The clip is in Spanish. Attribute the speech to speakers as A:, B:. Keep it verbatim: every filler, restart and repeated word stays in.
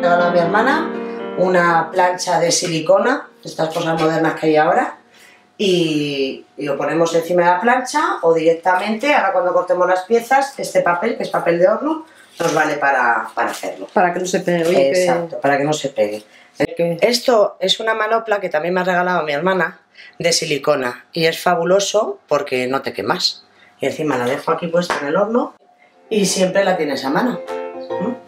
A: regalado a mi hermana una plancha de silicona, estas cosas modernas que hay ahora, y, y lo ponemos encima de la plancha o directamente, ahora cuando cortemos las piezas, este papel, que es papel de horno, nos vale para, para hacerlo.
B: Para que no se pegue. Oye,
A: exacto,
B: que...
A: para que no se pegue.
B: Que...
A: Esto es una manopla que también me ha regalado mi hermana, de silicona, y es fabuloso porque no te quemas. Y encima la dejo aquí puesta en el horno y siempre la tienes a mano. ¿Mm?